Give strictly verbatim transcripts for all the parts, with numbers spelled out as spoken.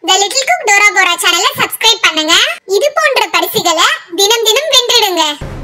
The Little Cook Dora Bora channel subscribe பண்ணுங்க. இது போன்ற பரிசுகளை தினம் தினம் வென்றிடுங்க.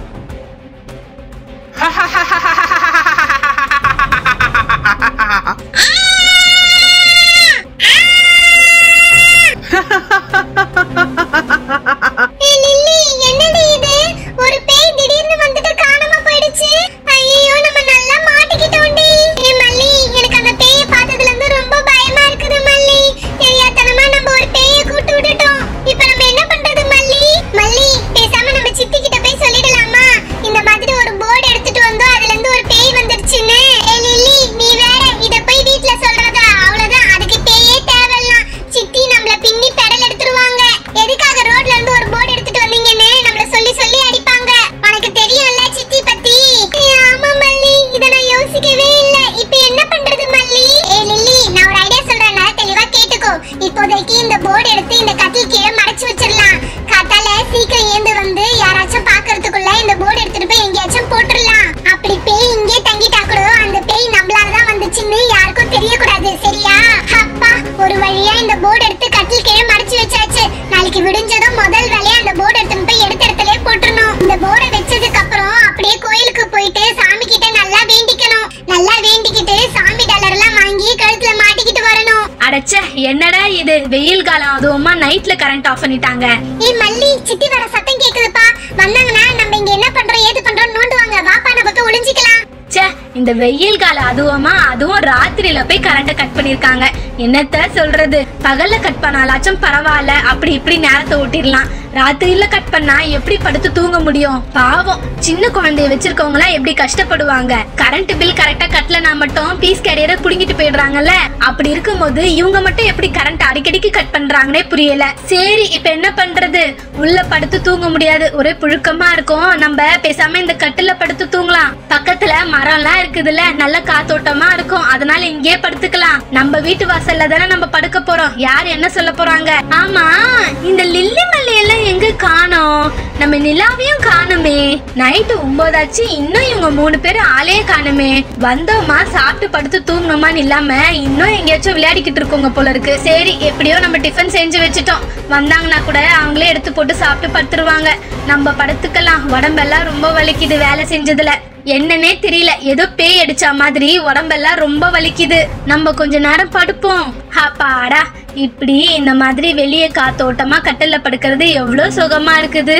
ஏய் லில்லி, என்னடி இது? ஒரு பேய் திடீர்னு வந்துட்டு காணாம போயிடுச்சு. ஐயோ, நம்ம நல்லா மாட்டிக்கிட்டோம்டி. ஏய் மல்லி, எனக்கு அந்த பேயை பார்த்ததுல இருந்து ரொம்ப பயமா இருக்குது மல்லி. தெரியாதனமா நம்ம ஒரு பேயை கூட்டி விட்டுட்டோம். இப்போ நம்ம என்ன பண்றது மல்லி? மல்லி, பேசாம நம்ம சித்தி கிட்ட போய் சொல்லிடலாமா? இந்த மாதிரி ஒரு போர்டு எடுத்துட்டு வந்தோம், அதுல இருந்து ஒரு பேய் வந்துருச்சுன்னு. ஏய் லில்லி, நீ வேற இத போய் வீட்ல சொல்றதா? அவ்வளவுதான், அதுக்கு பேயே தேவையில்லை. சித்தி நம்மள பின்னி பெடல் எடுத்துருவாங்க. எதுக்காக ரோட்ல இருந்து ஒரு போர்டு எடுத்துட்டு வந்தீங்கன்னு நம்மள சொல்லி சொல்லி அடிப்பாங்க. உனக்கு தெரியும்ல சித்தி பத்தி? ஆமா மல்லி, இத நான் யோசிக்கவே இல்ல. இப்போ என்ன பண்றது மல்லி? ஏய் லில்லி, நான் ஒரு ஐடியா சொல்றேன், நல்லா தெளிவா கேட்டுக்கோ. இப்போதைக்கு இந்த போர்டு எடுத்து இந்த கட்டில் கீழே மறைச்சு வச்சிரலாம். காத்தால சீக்கிரம் ஏந்து வந்து யாராச்சும் பாக்குறதுக்குள்ள இந்த போர்டு எடுத்துட்டு போய் எங்கேயாச்சும் போட்டுடலாம். அப்படி பேய் இங்கே தங்கிட்டா கூட அந்த பேய் நம்மளாலதான் வந்துச்சுன்னு யாருக்கும் தெரியக்கூடாது, சரியா? அப்பா, ஒரு வழியா இந்த போர்டு எடுத்து கட்டில் கீழே மறைச்சு வச்சாச்சு. நாளைக்கு விடிஞ்சதும் முதல் வேலையா அந்த போர்டு எடுத்துட்டு போய் எடுத்த இடத்துலயே போட்டுறணும். இந்த போர்டை வச்சதுக்கு அப்புறம் அப்படியே கோயிலுக்கு போயிட்டு சாமி கிட்ட நல்லா வேண்டிக்கணும். நல்லா வேண்டிக்கிட்டு சாமி டாலர் எல்லாம் வாங்கி கழுத்துல மாட்டிக்கிட்டு வரணும். அடச்சே, என்னடா இது? வெயில் காலம், அதுவுமா நைட்ல கரண்ட் ஆஃப் பண்ணிட்டாங்க. ஏய் மல்லி, சித்தி வர சத்தம் கேக்குதுப்பா. வந்தாங்கன்னா நம்ம இங்க என்ன பண்றோம் ஏது பண்றோம் நோண்டுவாங்க. வாப்பா, நம்ம போய் ஒளிஞ்சிக்கலாம். ச்சே, இந்த வெயில் காலம் அதுவுமா அதுவும் ராத்திரியில போய் கரண்ட கட் பண்ணிருக்காங்க. என்னத்த சொல்றது? பகல்ல கட் பண்ணாலாச்சும் பரவாயில்ல, அப்படி இப்படி நேரத்தை ஓட்டிடலாம். ராத்திரியில கட் பண்ணா எப்படி படுத்து தூங்க முடியும்? பாவம், சின்ன குழந்தைய வச்சிருக்கவங்க எல்லாம் எப்படி கஷ்டப்படுவாங்க. கரண்ட் பில் கரெக்டா கட்டலனா மட்டும் பீஸ் கேரியரை புடுங்கிட்டு போயிடுறாங்கல்ல. அப்படி இருக்கும்போது இவங்க மட்டும் எப்படி கரண்ட் அடிக்கடிக்கு கட் பண்றாங்கன்னே புரியல. சரி, இப்ப என்ன பண்றது? உள்ள படுத்து தூங்க முடியாது, ஒரே புழுக்கமா இருக்கும். நம்ம பேசாம இந்த கட்டில படுத்து தூங்கலாம். பக்கத்துல மரம் எல்லாம் இருக்குதுல்ல, நல்ல காத்தோட்டமா இருக்கும். அதனால இங்கே படுத்துக்கலாம். நம்ம வீட்டு வாசல்ல தானே நம்ம படுக்க போறோம். யார் என்ன சொல்ல போறாங்க? ஆமா, இந்த லில்லி மல்லி எல்லாம் எங்க காணோம்? நம்ம நிலாவையும் காணுமே. நைட்டு ஒன்பதாச்சு, இன்னும் இவங்க மூணு பேரும் ஆளே காணுமே. வந்தோமா சாப்பிட்டு படுத்து தூங்கணுமான்னு இல்லாம இன்னும் எங்கேயாச்சும் விளையாடிக்கிட்டு இருக்கோங்க போல இருக்கு. சரி, எப்படியோ நம்ம டிஃபன் செஞ்சு வச்சுட்டோம். வந்தாங்கன்னா கூட அவங்களே எடுத்து போட்டு சாப்பிட்டு படுத்துருவாங்க. நம்ம படுத்துக்கலாம். உடம்பெல்லாம் ரொம்ப வலிக்குது வேலை செஞ்சதுல. என்னன்னே தெரியல, ஏதோ பேய் அடிச்சா மாதிரி உடம்பெல்லாம் ரொம்ப வலிக்குது. நம்ம கொஞ்ச நேரம் படுப்போம். அப்பாடா, இப்படி இந்த மாதிரி வெளியே காத்தோட்டமா கட்டில படுக்கிறது எவ்வளவு சுகமா இருக்குது.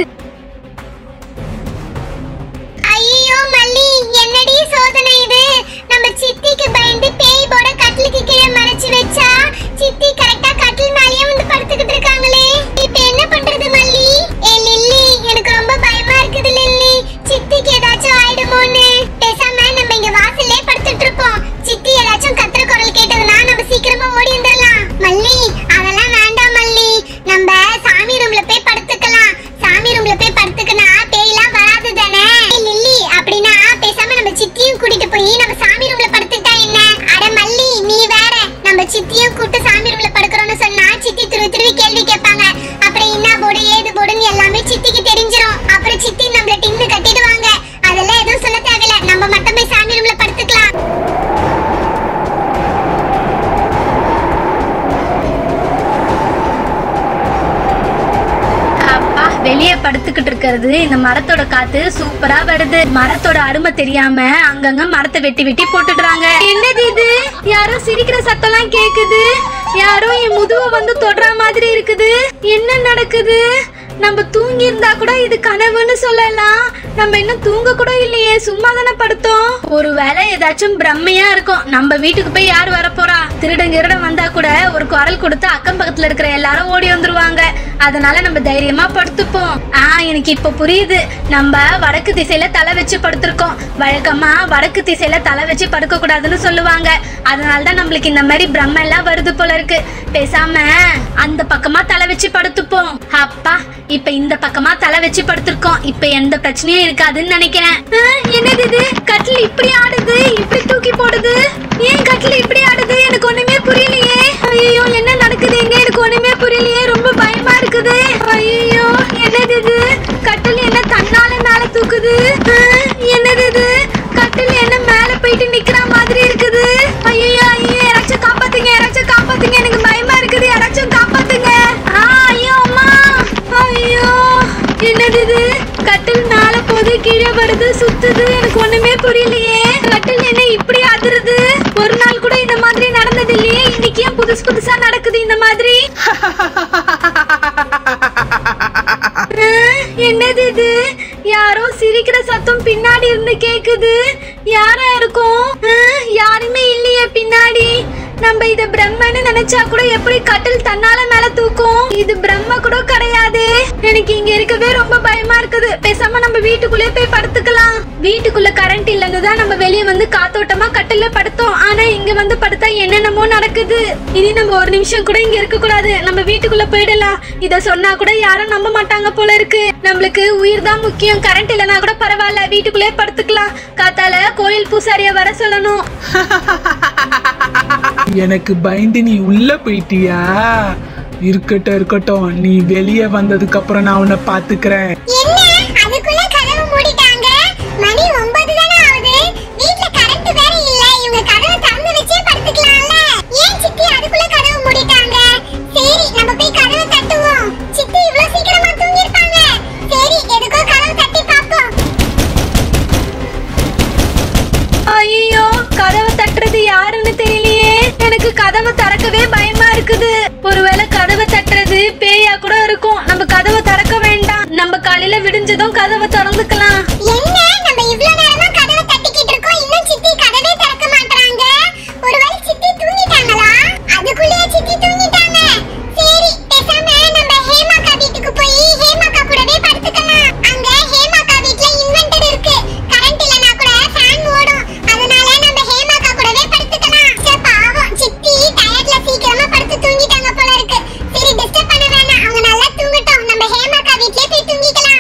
ஐயோ மல்லி, என்னடி சோதனை இது? நம்ம சித்திக்கு பயந்து பேய் போட கட்டிலுக்கு கீழே மறைச்சு வச்சா சித்தி கரெக்டா கட்டில் மேலயே வந்து படுத்துக்கிட்டு இருக்காங்களே. இப்போ என்ன பண்றது மல்லி? ஏ லில்லி, எனக்கு ரொம்ப பயமா இருக்குது லில்லி. சித்திக்கு ஏதாச்சும் ஆயிடுமோன்னு. பேசாம நம்ம இங்க வாசல்லே படுத்துட்டு இருப்போம். சித்தி ஏதாச்சும் கத்துற குரல் கேட்டதுன்னா நம்ம சீக்கிரமா ஓடி வந்துடலாம். மல்லி, அதெல்லாம் வேண்டாம் மல்லி. நம்ம சாமி ரூம்ல போய் படுத்துக்கலாம். சாமி ரூம்ல போய் படுத்துக்கனா பேய்லாம் வராது தானே? லில்லி, அப்படின்னா பேசாம நம்ம சித்தியும் கூட்டிட்டு போய் நம்ம சாமி ரூம்ல படுத்துட்டா என்ன? அட மல்லி, நீ வேற. நம்ம சித்தியும் கூட்டு சாமி ரூம்ல படுக்கறோம்னு சொன்னா சித்தி திரு திருவி கேள்வி கேட்பாங்க. அப்புறம் என்ன போடு ஏது போடுன்னு எல்லாமே சித்திக்கு தெரிஞ்சிரும். அப்புறம் சித்தி நம்மள டின்னு கட்டிடுவாங்க. அதெல்லாம் எதுவும் சொல்ல தேவையில்ல. நம்ம மட்டும் போய் சாமி ரூம்ல படுத்துக்கலாம். வெளியே படுத்துக்கிட்டு இருக்கிறது, இந்த மரத்தோட காத்து சூப்பரா வருது. மரத்தோட அருமை தெரியாம அங்கங்க மரத்தை வெட்டி வெட்டி போட்டுடுறாங்க. என்னது இது? யாரோ சிரிக்கிற சத்தம்லாம் கேக்குது. யாரோ என் முதுவை வந்து தொடுற மாதிரி இருக்குது. என்ன நடக்குது? நம்ம தூங்கி இருந்தா கூட இது கனவுன்னு சொல்லலாம். நம்ம இன்னும் தூங்க கூட இல்லையே, சும்மா தானே படுத்தோம். ஒருவேளை ஏதாச்சும் பிரம்மையா இருக்கும். நம்ம வீட்டுக்கு போய் யார் வரப்போறா? திருடன் கிருடன் வந்தா கூட ஒரு குரல் கொடுத்து அக்கம் பக்கத்துல இருக்கிற எல்லாரும் ஓடி வந்துருவாங்க. அதனால நம்ம தைரியமா படுத்துப்போம். ஆ, எனக்கு இப்ப புரியுது. நம்ம வடக்கு திசையில தலை வச்சு படுத்திருக்கோம். வழக்கமா வடக்கு திசையில தலை வச்சு படுக்க கூடாதுன்னு சொல்லுவாங்க. அதனாலதான் நம்மளுக்கு இந்த மாதிரி பிரம்ம எல்லாம் வருது போல இருக்கு. பேசாம அந்த பக்கமா தலை வச்சு படுத்துப்போம். அப்பா, இப்ப இந்த பக்கமா தலை வச்சு படுத்திருக்கோம். இப்ப எந்த பிரச்சனையும் இருக்காதுன்னு நினைக்கிறேன். என்னது இது? கட்டில் இப்படி ஆடுது, இப்படி தூக்கி போடுது. ஏன் கட்டில் இப்படி ஆடுது? எனக்கு ஒண்ணுமே புரியலையே. ஐயோ, என்ன நடக்குது எங்க? எனக்கு ஒண்ணுமே புரியலையே. ரொம்ப பயமா இருக்குது. ஐயோ, என்னது இது? கட்டில் என்ன தன்னால மேல தூக்குது? என்னது இது? கட்டில் என்ன மேல போயிட்டு நிக்கிற மாதிரி இருக்குது. ஐயோ ஐயோ, யாராச்சும் காப்பாத்துங்க, யாராச்சும் காப்பாத்துங்க, எனக்கு பயமா இருக்குது, யாராச்சும் காப்பாத்துங்க. திரும்பப்படுது சுத்துது எனக்கு ஒண்ணுமே புரியலையே. கட்டில் என்ன இப்படி அதிருது? ஒரு நாள் கூட இந்த மாதிரி நடந்தது இல்லையே, இன்னைக்கு ஏன் புதுசு புதுசா நடக்குது இந்த மாதிரி? என்னது இது? யாரோ சிரிக்கிற சத்தம் பின்னாடி இருந்து கேக்குது. யாரா இருக்கும்? யாருமே இல்லையே பின்னாடி. நம்ம இத பிரம்மன்னு நினைச்சா கூட எப்படி கட்டில் தன்னால மேல தூக்கும்? இது பிரம்ம கூட கிடையாது. எனக்கு இங்க இருக்கவே ரொம்ப பயமா இருக்குது. பேசாம நம்ம வீட்டுக்குள்ளே போய் படுத்துக்கலாம். வீட்டுக்குள்ள கரண்ட் இல்லைன்னுதான் நம்ம வெளியே வந்து காத்தோட்டமா கட்டில படுத்தோம். ஆனா இங்க வந்து படுத்தா என்னென்னமோ நடக்குது. இனி நம்ம ஒரு நிமிஷம் கூட இங்க இருக்க கூடாது, நம்ம வீட்டுக்குள்ள போயிடலாம். இத சொன்னா கூட யாரும் நம்ப மாட்டாங்க போல இருக்கு. நம்மளுக்கு உயிர் தான் முக்கியம். கரண்ட் இல்லைன்னா கூட பரவாயில்ல, வீட்டுக்குள்ளே படுத்துக்கலாம். காத்தால கோயில் பூசாரிய வர சொல்லணும். எனக்கு பயந்து நீ உள்ள போயிட்டியா? இருக்கட்டும் இருக்கட்டும், நீ வெளியே வந்ததுக்கு அப்புறம் நான் உன்னை பாத்துக்கிறேன். என்ன அதுக்குள்ள கதவு மூடிட்டாங்க? மணி ஒன்பது தானே ஆகுது. வீட்ல கரண்ட் வேற இல்ல. இவங்க கதவை திறந்து வச்சே படுத்துக்கலாம்ல. ஏன் சித்தி அதுக்குள்ள கதவு மூடிட்டாங்க? சரி நம்ம போய் கதவை தட்டுவோம். சித்தி இவ்வளவு சீக்கிரமா தூங்கி இருப்பாங்க. சரி எதுக்கோ கதவை தட்டி பாப்போம். ஐயோ, கதவை தட்டுறது யாருன்னு தெரியலையே. எனக்கு கதவை திறக்கவே பயமா இருக்குது. ஒருவேளை கதவை தட்டுறது பேயா கூட இருக்கும். நம்ம கதவை திறக்க வேண்டாம். நம்ம காலையில விடிஞ்சதும் கதவை திறந்துக்கலாம். என்ன நம்ம இவ்வளவு நேரமா கதவை தட்டிக்கிட்டு இருக்கோம், இன்னும் சித்தி கதவே திறக்க மாட்டறாங்க. ஒருவேளை சித்தி தூங்கிட்டாங்களா? அதுக்குள்ளே சித்தி தூங்கிட்டாங்க. சரி பேசாம நம்ம ஹேமாக்கா வீட்டுக்கு போய் ஹேமாக்கா கூடவே படுத்துக்கலாம். அங்க ஹேமாக்கா வீட்ல இன்வெர்டர் இருக்கு. கரண்ட் இல்லனா கூட ஃபேன் ஓடும். அதனால நம்ம ஹேமாக்கா கூடவே படுத்துக்கலாம். சே பாவம் சித்தி டயர்ட்ல சீக்கிரமா படுத்து தூங்கிட்டாங்க போல இருக்கு. சரி டிஸ்டர்ப் பண்ண வேணாம், அவங்க நல்லா தூங்கட்டும். நம்ம ஹேமாக்கா வீட்லயே போய் தூங்கிக்கலாம்.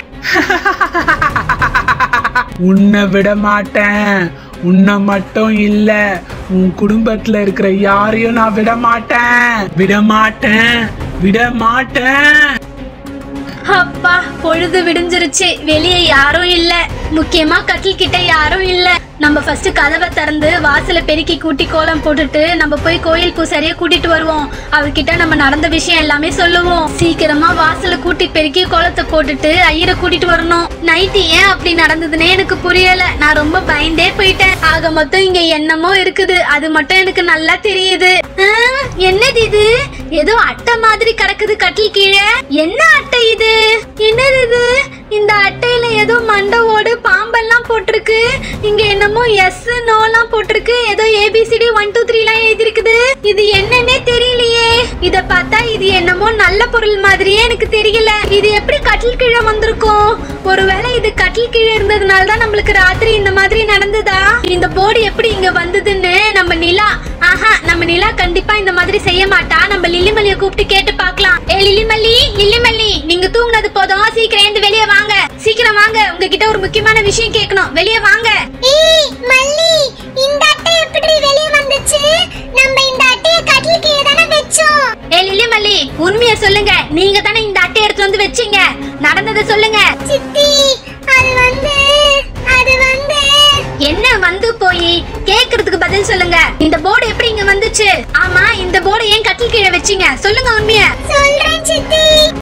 உன்னை விட மாட்டேன். உன்னை மட்டும் இல்ல, உன் குடும்பத்துல இருக்கிற யாரையும் நான் விட மாட்டேன். விட மாட்டேன் விட மாட்டேன். அப்பா, பொழுது விடிஞ்சிருச்சு. வெளியே யாரும் இல்ல. முக்கியமா கட்டில் கிட்ட யாரும் இல்ல. நம்ம ஃபர்ஸ்ட் கதவை திறந்து வாசல பெருக்கி கூட்டி கோலம் போட்டுட்டு நம்ம போய் கோயில் பூசாரிய கூட்டிட்டு வருவோம். அவர்கிட்ட நம்ம நடந்த விஷயம் எல்லாமே சொல்லுவோம். சீக்கிரமா வாசல கூட்டி பெருக்கி கோலத்தை போட்டுட்டு ஐயரை கூட்டிட்டு வரணும். நைட்டு ஏன் அப்படி நடந்ததுன்னே எனக்கு புரியல. நான் ரொம்ப பயந்தே போயிட்டேன். ஆக மொத்தம் இங்க என்னமோ இருக்குது, அது மட்டும் எனக்கு நல்லா தெரியுது. என்னது இது? ஏதோ அட்டை மாதிரி கிடக்குது கட்டில் கீழே. என்ன அட்டை இது? என்னது இது? இந்த அட்டையில ஏதோ மண்டவோடு பாம்பெல்லாம் போட்டிருக்கு. இங்க என்னமோ எஸ் நோலாம் போட்டிருக்கு. ஏதோ ஏபிசிடி ஒன் டூ த்ரீ எல்லாம் எழுதிருக்குது. இது என்னன்னே தெரியலையே. இத பார்த்தா இது என்னமோ நல்ல பொருள் மாதிரியே எனக்கு தெரியல. இது எப்படி கட்டில் கீழே வந்திருக்கும்? ஒருவேளை இது கட்டில் கீழே இருந்ததுனால தான் நம்மளுக்கு ராத்திரி இந்த மாதிரி நடந்ததா? இந்த போர்டு எப்படி இங்க வந்ததுன்னு நம்ம நிலா, ஆஹா நம்ம நிலா கண்டிப்பா இந்த மாதிரி செய்ய மாட்டா. நம்ம லில்லிமல்லியை கூப்பிட்டு கேட்டு பார்க்கலாம். ஏ லில்லிமல்லி, லில்லிமல்லி நீங்க தூங்குனது போதும், சீக்கிரம் எழுந்து வெளியே வாங்க. சீக்கிரம் வாங்க, உங்ககிட்ட ஒரு முக்கியமான விஷயம் கேட்கணும். வெளியே வாங்க. ஏய் மல்லி, இந்த அட்டை எப்படி வெளிய வந்துச்சு? நம்ம இந்த அட்டையை கட்டில் கீழே தான வெச்சோம். ஏ லில்லிமல்லி, உண்மையை சொல்லுங்க. நீங்க தானே இந்த அட்டை எடுத்து வந்து வெச்சீங்க. நடந்ததை சொல்லுங்க. சித்தி, அது வந்து அது வந்து என்ன வந்து போய் கேக்குறதுக்கு பதில் சொல்லுங்க. இந்த போர்டு எப்படி இங்க வந்துச்சு? ஆமா, இந்த போர்டு ஏன் கட்டில் கீழே வெச்சீங்க? சொல்லுங்க உண்மையை. சொல்றேன் சித்தி.